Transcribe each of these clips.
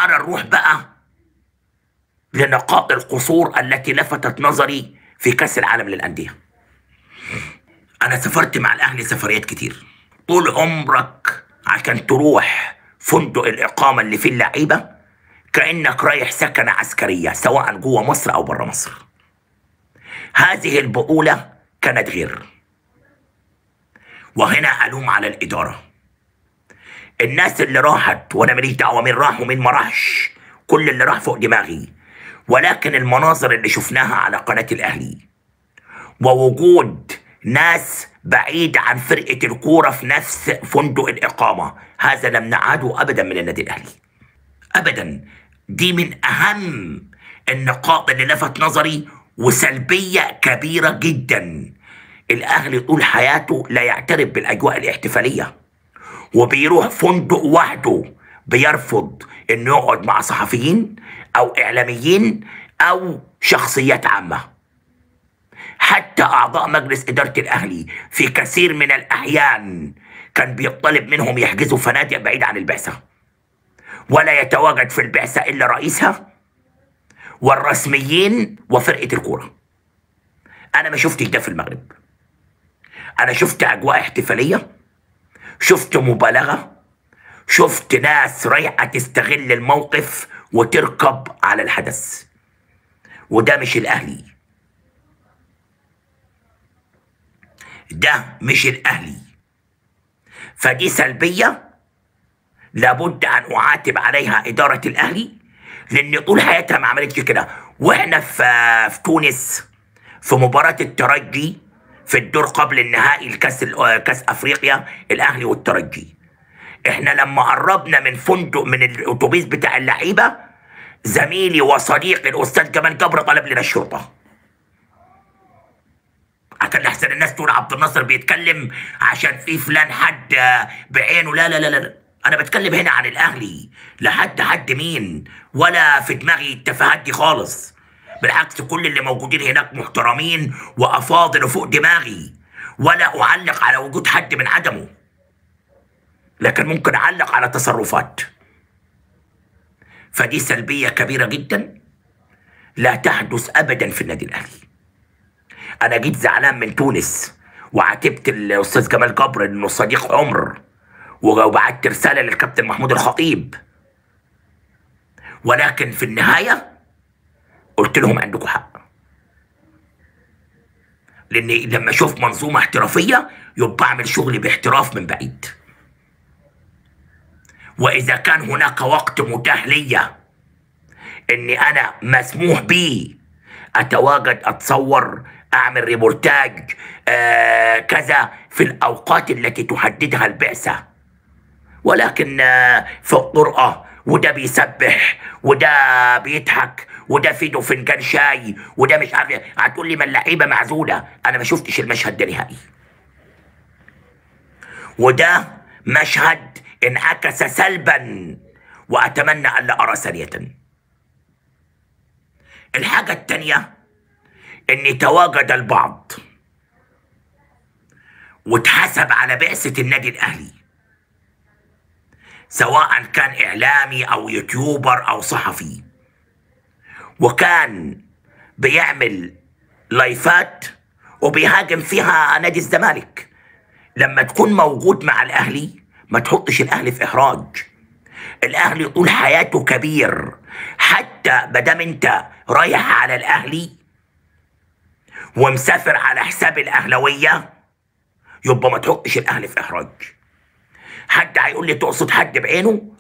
تعال نروح بقى لنقاط القصور التي لفتت نظري في كأس العالم للأندية. أنا سافرت مع الأهلي سفريات كتير. طول عمرك عشان تروح فندق الإقامة اللي فيه اللعيبة كأنك رايح سكنة عسكرية، سواء جوه مصر أو بره مصر. هذه البطولة كانت غير، وهنا ألوم على الإدارة. الناس اللي راحت، وأنا ماليش دعوة مين راح ومين ما راحش، كل اللي راح فوق دماغي، ولكن المناظر اللي شفناها على قناة الأهلي ووجود ناس بعيد عن فرقة الكورة في نفس فندق الإقامة، هذا لم نعهده أبدا من النادي الأهلي أبدا. دي من أهم النقاط اللي لفت نظري، وسلبية كبيرة جدا. الأهلي طول حياته لا يعترف بالأجواء الاحتفالية، وبيروح فندق وحده، بيرفض انه يقعد مع صحفيين او اعلاميين او شخصيات عامة. حتى اعضاء مجلس ادارة الاهلي في كثير من الاحيان كان بيطلب منهم يحجزوا فنادق بعيد عن البعثة، ولا يتواجد في البعثة الا رئيسها والرسميين وفرقة الكورة. انا ما شفتش ده في المغرب. انا شفت اجواء احتفالية، شفت مبالغة، شفت ناس رايحة تستغل الموقف وتركب على الحدث، وده مش الأهلي. ده مش الأهلي. فدي سلبية لابد أن أعاتب عليها إدارة الأهلي، لأن طول حياتها ما عملتش كده. وإحنا في تونس في مباراة الترجي في الدور قبل النهائي كاس أفريقيا، الأهلي والترجي، احنا لما قربنا من فندق من الاتوبيس بتاع اللعيبه، زميلي وصديقي الاستاذ جمال جبر طلب لنا الشرطه، عشان احسن الناس تقول عبد الناصر بيتكلم عشان في فلان حد بعينه. لا لا لا لا، انا بتكلم هنا عن الاهلي، لا حد مين، ولا في دماغي التفاهات دي خالص. بالعكس، كل اللي موجودين هناك محترمين وافاضل وفوق دماغي، ولا اعلق على وجود حد من عدمه، لكن ممكن اعلق على تصرفات. فدي سلبية كبيرة جدا لا تحدث ابدا في النادي الاهلي. انا جيت زعلان من تونس وعاتبت الاستاذ جمال جبر انه صديق عمر، وبعت رسالة للكابتن محمود الخطيب، ولكن في النهاية قلت لهم عندكم حق، لاني لما اشوف منظومة احترافية يبقى اعمل شغلي باحتراف من بعيد. وإذا كان هناك وقت متاح لي إني أنا مسموح بي أتواجد، أتصور، أعمل ريبورتاج كذا في الأوقات التي تحددها البعثة، ولكن في الطرقة وده بيسبح وده بيضحك وده في ايده فنجان شاي وده مش عارف، هتقول لي ما اللعيبة معزولة. أنا ما شفتش المشهد ده نهائي، وده مشهد انعكس سلبا، واتمنى الا ارى ثانية. الحاجة التانية ان تواجد البعض واتحسب على بعثة النادي الاهلي، سواء كان اعلامي او يوتيوبر او صحفي، وكان بيعمل لايفات وبيهاجم فيها نادي الزمالك. لما تكون موجود مع الاهلي ما تحطش الاهلي في احراج. الاهلي طول حياته كبير، حتى مادام انت رايح على الاهلي ومسافر على حساب الاهلاويه يبقى ما تحطش الاهلي في احراج. حد هيقول لي تقصد حد بعينه؟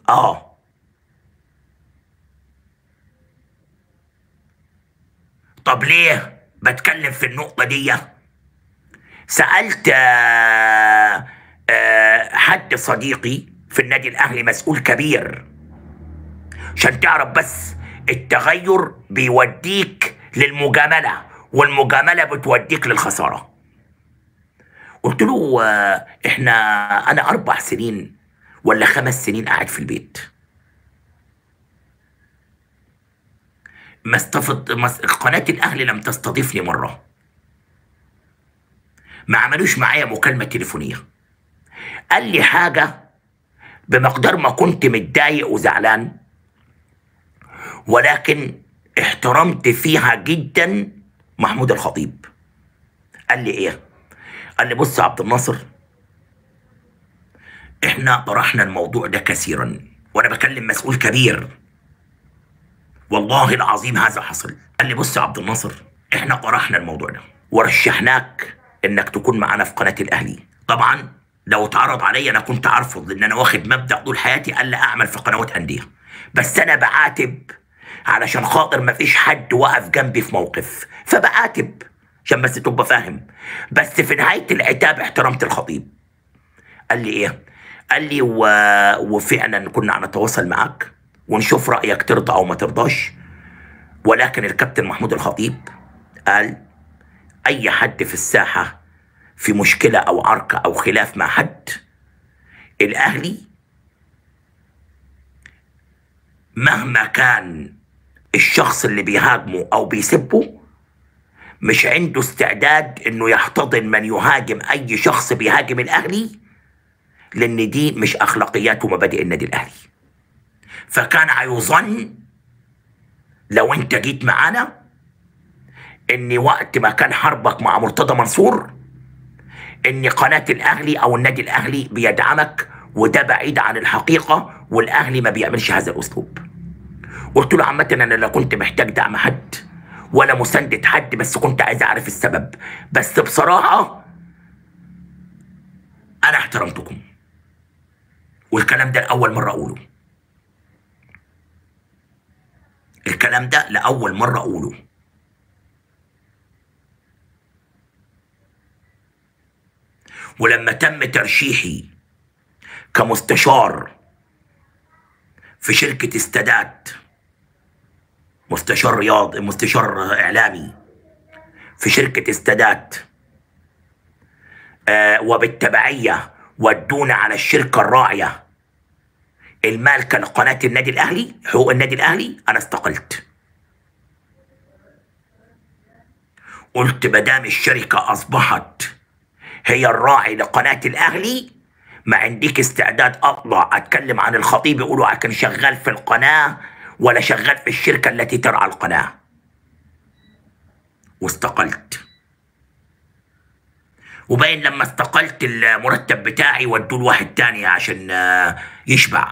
طب ليه بتكلم في النقطه دي؟ سالت حد صديقي في النادي الاهلي مسؤول كبير، عشان تعرف بس التغير بيوديك للمجامله، والمجامله بتوديك للخساره. قلت له انا 4 سنين ولا 5 سنين قاعد في البيت، قناه الاهلي لم تستضيفني مره، ما عملوش معايا مكالمه تليفونيه. قال لي حاجه بمقدار ما كنت متضايق وزعلان، ولكن احترمت فيها جدا محمود الخطيب. قال لي ايه؟ قال لي بص يا عبد الناصر، احنا طرحنا الموضوع ده كثيرا، وانا بكلم مسؤول كبير، والله العظيم هذا حصل. قال لي بص يا عبد الناصر، احنا طرحنا الموضوع ده ورشحناك انك تكون معانا في قناة الاهلي. طبعا لو اتعرض عليا انا كنت ارفض، لان انا واخد مبدأ طول حياتي الا اعمل في قنوات اندية، بس انا بعاتب علشان خاطر ما فيش حد وقف جنبي في موقف، فبعاتب عشان بس تبقى فاهم. بس في نهاية العتاب احترمت الخطيب. قال لي ايه؟ قال لي وفعلا كنا هنتواصل معاك ونشوف رأيك ترضى او ما ترضاش، ولكن الكابتن محمود الخطيب قال اي حد في الساحة في مشكلة او عركة او خلاف مع حد، الاهلي مهما كان الشخص اللي بيهاجمه او بيسبه مش عنده استعداد انه يحتضن من يهاجم اي شخص بيهاجم الاهلي، لان دي مش اخلاقيات ومبادئ النادي الاهلي. فكان هيظن لو انت جيت معانا ان وقت ما كان حربك مع مرتضى منصور ان قناة الاهلي او النادي الاهلي بيدعمك، وده بعيد عن الحقيقة، والاهلي ما بيعملش هذا الاسلوب. قلت له عامة انا لا كنت محتاج دعم حد ولا مساندة حد، بس كنت عايز اعرف السبب. بس بصراحة انا احترمتكم، والكلام ده لأول مرة اقوله. الكلام ده لأول مرة اقوله. ولما تم ترشيحي كمستشار في شركة استادات، مستشار رياض، مستشار اعلامي في شركة استادات، وبالتبعية ودونا على الشركة الراعية المالكة لقناة النادي الاهلي، حقوق النادي الاهلي، انا استقلت. قلت مادام الشركة اصبحت هي الراعي لقناة الاهلي، ما عنديك استعداد اطلع اتكلم عن الخطيب يقولوا كان شغال في القناة ولا شغال في الشركة التي ترعى القناة. واستقلت. وباين لما استقلت المرتب بتاعي ودوه لواحد تاني عشان يشبع.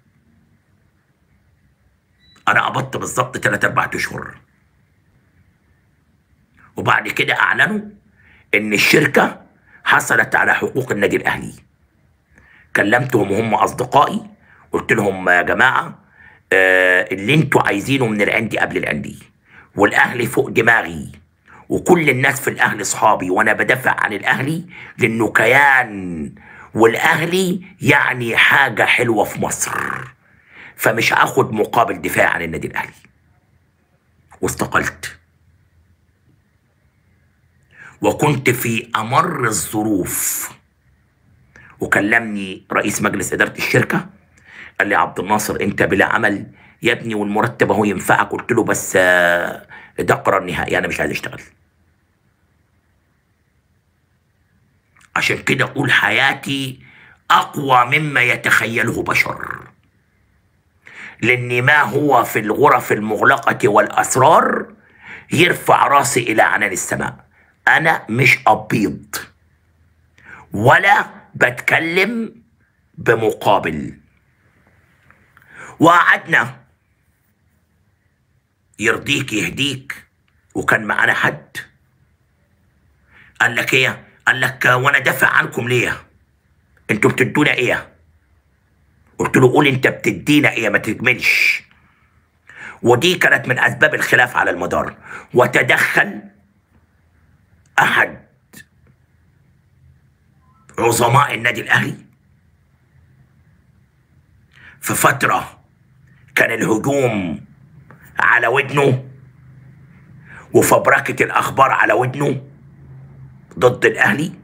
انا قبضت بالظبط 3-4 اشهر، وبعد كده اعلنوا ان الشركة حصلت على حقوق النادي الاهلي. كلمتهم وهم اصدقائي، قلت لهم يا جماعة اللي انتوا عايزينه من العندي قبل العندي، والاهلي فوق دماغي، وكل الناس في الاهلي صحابي، وانا بدافع عن الاهلي لانه كيان، والاهلي يعني حاجة حلوة في مصر، فمش هاخد مقابل دفاع عن النادي الاهلي. واستقلت. وكنت في امر الظروف، وكلمني رئيس مجلس ادارة الشركة قال لي عبد الناصر انت بلا عمل يا ابني، والمرتب اهو ينفعك. قلت له بس ده قرار نهائي، انا مش عايز اشتغل. عشان كده اقول حياتي اقوى مما يتخيله بشر، لان ما هو في الغرف المغلقة والاسرار يرفع راسي الى عنان السماء. انا مش ابيض ولا بتكلم بمقابل. وقعدنا يرضيك يهديك، وكان معانا حد قال لك ايه؟ قال لك وانا دافع عنكم ليه؟ انتوا بتدونا ايه؟ قلت له قول انت بتدينا ايه، ما تجملش. ودي كانت من اسباب الخلاف على المدار. وتدخل احد عظماء النادي الاهلي في فترة كان الهجوم على ودنه وفبركة الاخبار على ودنه ضد الاهلي.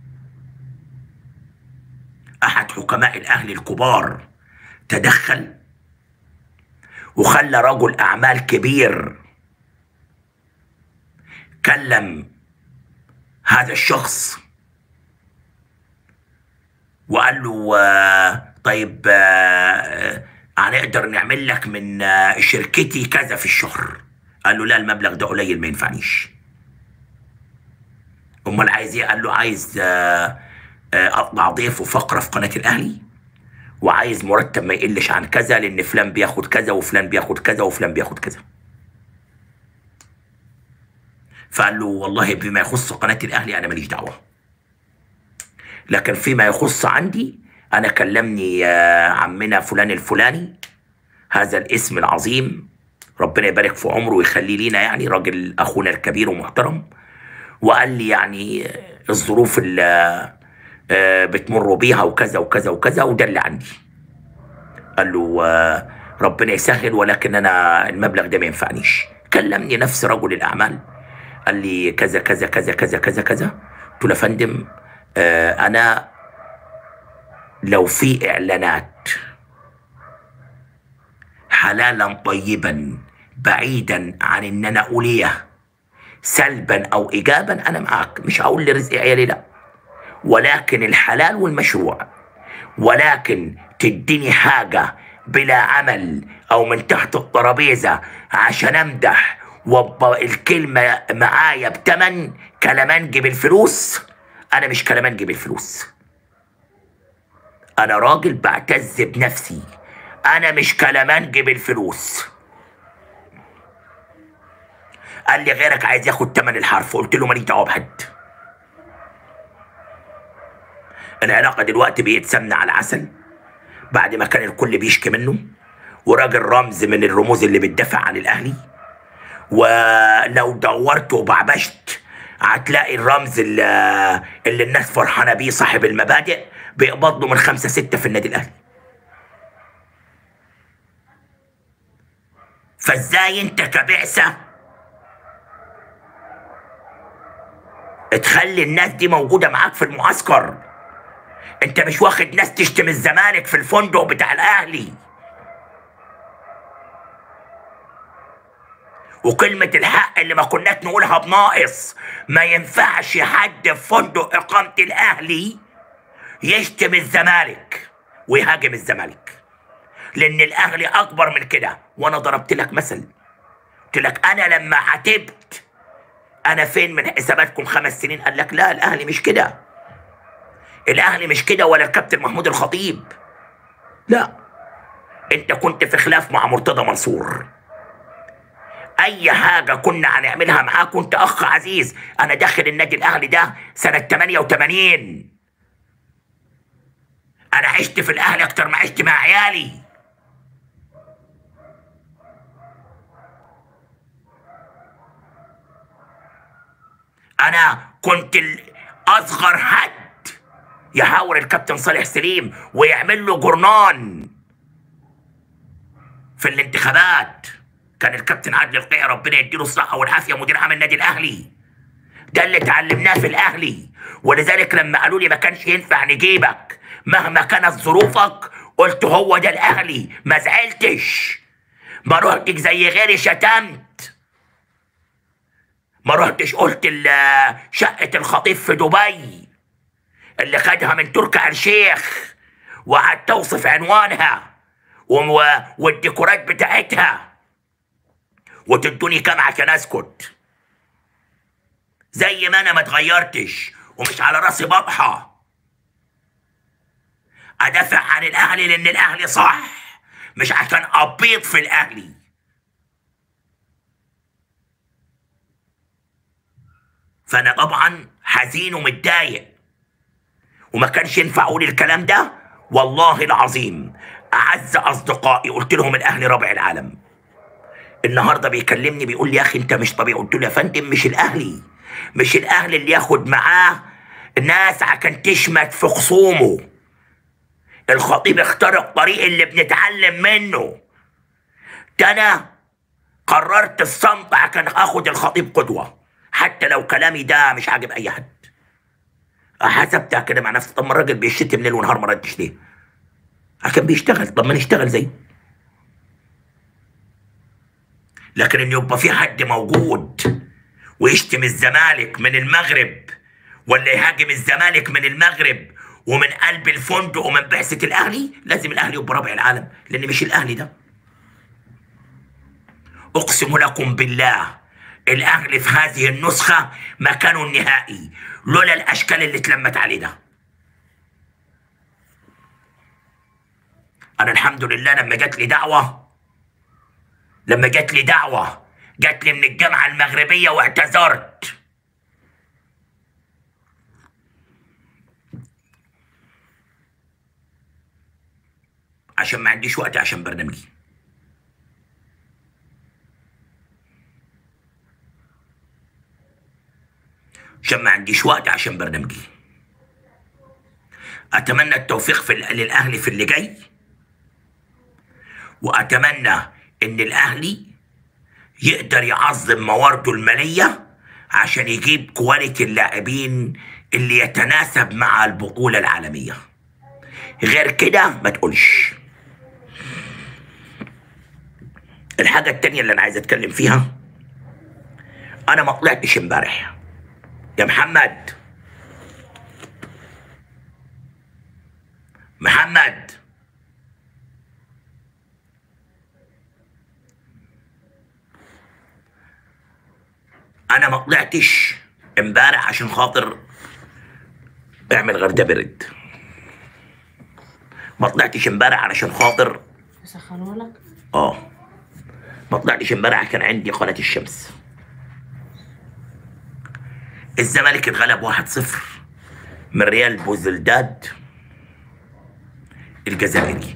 احد حكماء الاهلي الكبار تدخل وخلى رجل اعمال كبير كلم هذا الشخص وقال له طيب هنقدر نعمل لك من شركتي كذا في الشهر. قال له لا، المبلغ ده قليل ما ينفعنيش. امال عايز ايه؟ قال له عايز اطلع ضيف وفقره في قناه الاهلي، وعايز مرتب ما يقلش عن كذا، لان فلان بياخد كذا وفلان بياخد كذا وفلان بياخد كذا. فقال له والله بما يخص قناه الاهلي انا ماليش دعوه، لكن فيما يخص عندي انا كلمني عمنا فلان الفلاني، هذا الاسم العظيم ربنا يبارك في عمره ويخليه لينا، يعني راجل اخونا الكبير ومحترم، وقال لي يعني الظروف اللي بتمر بيها وكذا وكذا وكذا، وده اللي عندي. قال له ربنا يسهل، ولكن انا المبلغ ده ما ينفعنيش. كلمني نفس رجل الاعمال، قال لي كذا كذا كذا كذا كذا كذا. قلت له يا فندم انا لو في اعلانات حلالا طيبا بعيدا عن ان انا اوليه سلبا او ايجابا، انا معاك، مش هقول لرزق عيالي لا، ولكن الحلال والمشروع. ولكن تديني حاجه بلا عمل او من تحت الترابيزه عشان امدح وابقى الكلمه معايا بتمن كلامنجي بالفلوس، انا مش كلامنجي بالفلوس. انا راجل بعتز بنفسي، انا مش كلامنجي بالفلوس. قال لي غيرك عايز ياخد تمن الحرف. قلت له ماليش دعوه بحد. العلاقه دلوقتي بقت سمنه على عسل، بعد ما كان الكل بيشكي منه، وراجل رمز من الرموز اللي بتدافع عن الاهلي. ولو دورت وبعبشت هتلاقي الرمز اللي الناس فرحانه بيه، صاحب المبادئ، بيقبض له من 5-6 في النادي الاهلي. فازاي انت كبعثه تخلي الناس دي موجوده معاك في المعسكر؟ انت مش واخد ناس تشتم الزمالك في الفندق بتاع الاهلي. وكلمة الحق اللي ما كناش نقولها بناقص، ما ينفعش حد في فندق اقامة الاهلي يشتم الزمالك ويهاجم الزمالك، لان الاهلي اكبر من كده. وانا ضربت لك مثل، قلت لك انا لما عاتبت انا فين من حساباتكم 5 سنين، قال لك لا الاهلي مش كده، الاهلي مش كده، ولا الكابتن محمود الخطيب، لا، انت كنت في خلاف مع مرتضى منصور. اي حاجه كنا هنعملها معاك كنت اخ عزيز. انا داخل النادي الاهلي ده سنه 88، انا عشت في الاهلي اكتر ما عشت مع عيالي. انا كنت اصغر حد يحاور الكابتن صالح سليم ويعمل له جرنان في الانتخابات. كان الكابتن عادل القيعي ربنا يديله الصحه والعافيه مدير عام النادي الاهلي. ده اللي اتعلمناه في الاهلي. ولذلك لما قالوا لي ما كانش ينفع نجيبك مهما كانت ظروفك، قلت هو ده الاهلي، ما زعلتش، ما رحتش زي غيري شتمت، ما رحتش قلت شقه الخطيب في دبي اللي خدها من تركي آل الشيخ وقعدت توصف عنوانها والديكورات بتاعتها وتدوني كام عشان اسكت. زي ما انا ما اتغيرتش ومش على راسي بطحه ادافع عن الاهلي، لان الاهلي صح، مش عشان ابيض في الاهلي. فانا طبعا حزين ومتضايق، وما كانش ينفع اقول الكلام ده. والله العظيم اعز اصدقائي قلت لهم الاهلي رابع العالم. النهارده بيكلمني بيقول لي يا اخي انت مش طبيعي. قلت له يا فندم مش الاهلي، مش الاهلي اللي ياخد معاه ناس عشان تشمت في خصومه. الخطيب اختار الطريق اللي بنتعلم منه. ده انا قررت الصمت عشان اخد الخطيب قدوه، حتى لو كلامي ده مش عاجب اي حد. حسبتها كده مع نفسي، طب ما الراجل بيشتم ليل ونهار ما ردش ليه؟ عشان بيشتغل، طب ما نشتغل زيه. لكن ان يبقى في حد موجود ويشتم الزمالك من المغرب، ولا يهاجم الزمالك من المغرب ومن قلب الفندق ومن بعثة الأهلي، لازم الأهلي يبقى رابع العالم، لأن مش الأهلي ده. أقسم لكم بالله الأهلي في هذه النسخة مكانه النهائي لولا الأشكال اللي اتلمت عليه ده. أنا الحمد لله لما جات لي دعوة جات لي من الجامعة المغربية واعتذرت. عشان ما عنديش وقت عشان برنامجي. أتمنى التوفيق للأهلي في اللي جاي، وأتمنى إن الأهلي يقدر يعظم موارده المالية عشان يجيب كواليتي اللاعبين اللي يتناسب مع البطولة العالمية. غير كده ما تقولش. الحاجة التانية اللي أنا عايز أتكلم فيها، أنا ما طلعتش امبارح يا محمد. أنا ما طلعتش امبارح عشان خاطر اعمل غردة برد. ما طلعتش امبارح علشان خاطر يسخنوا لك. ما طلعتش امبارح، كان عندي قناة الشمس. الزمالك اتغلب 1-0 من ريال بوزلداد الجزائري.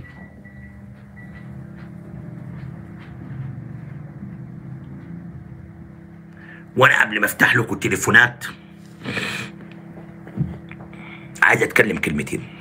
وانا قبل ما افتح لكم التليفونات عايز اتكلم كلمتين.